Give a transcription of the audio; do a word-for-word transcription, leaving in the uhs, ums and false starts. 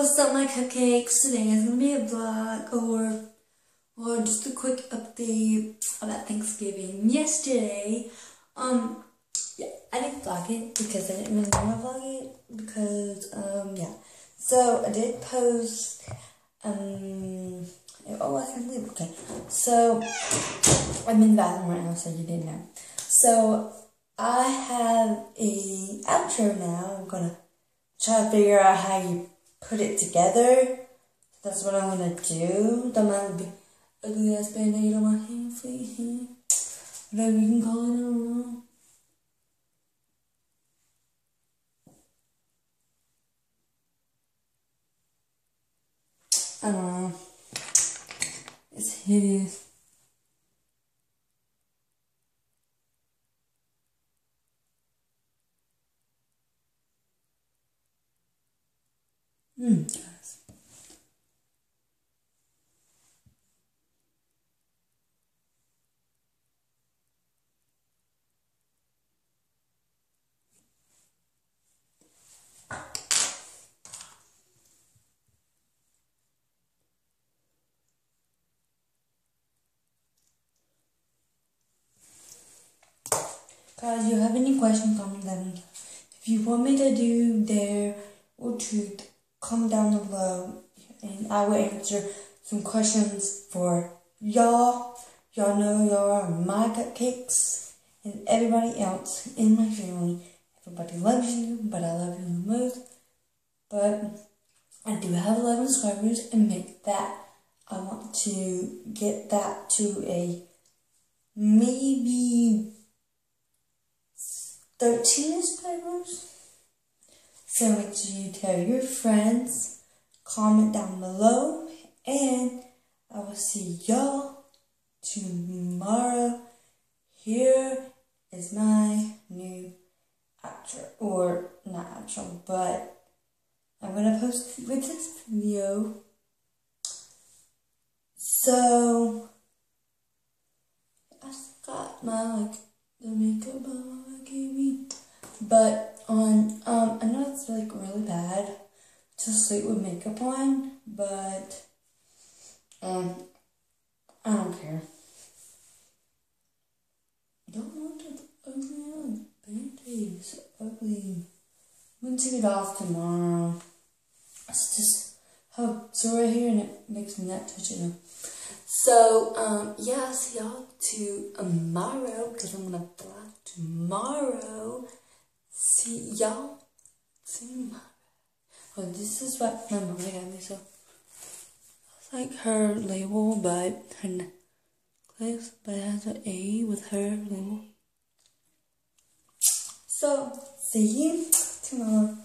what's up, my cupcakes? Today is gonna be a vlog or or just a quick update about Thanksgiving. Yesterday, um, yeah, I didn't vlog it because I didn't really want to vlog it because um, yeah. So I did post um. Oh, I can leave. Okay, so I'm in the bathroom right now, so you didn't know. So I have a outro now. I'm gonna try to figure out how you put it together. That's what I'm gonna do. Don't mind the ugly ass band-aid on my hand, please. Whatever you can call it, I don't know. I don't know. It's hideous. Hmm, guys. Guys, you have any questions, comment down. If you want me to do dare or truth, comment down below and I will answer some questions for y'all. Y'all know y'all are my cupcakes and everybody else in my family. Everybody loves you, but I love you the most. But I do have eleven subscribers and make that, I want to get that to a maybe thirteen subscribers. So make sure you tell your friends, comment down below, and I will see y'all tomorrow. Here is my new outro, or not outro, but I'm gonna post with this video. So I got my like the makeup mama gave me, but on um I know it's like really bad to sleep with makeup on, but um I don't care. Don't want to ugly band-aid, so ugly. I'm gonna take it off tomorrow. It's just how so right here and it makes me not touch it now. So, um, yeah, I'll see y'all tomorrow, because I'm gonna vlog tomorrow. See y'all tomorrow. Oh, this is what my mom got me, so it's like her label, but her necklace, but it has an A with her label. So, see you tomorrow.